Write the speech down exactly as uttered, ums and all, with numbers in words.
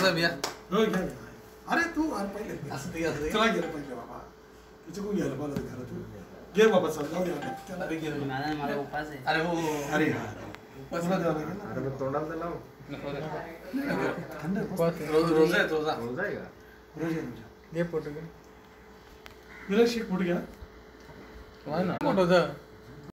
साहेब या. हो घ्या. अरे तू अरे पहिले असं ते असं चला गेलं पहिले बाबा. तिचं कोण घ्यायला मला घरा तू घे बाबा चल जाऊ दे त्याला अरे गेलो. मला मला उपास आहे. अरे हो अरे हा तुला द्यावं लागेल ना. अरे तोंडाला लाव. थंड रोज रोज आहे रोजा. रोज आहे का? रोज आहे तुझ्या. घे फोटो घे. तुला शिक पुढे घ्या. ना फोटो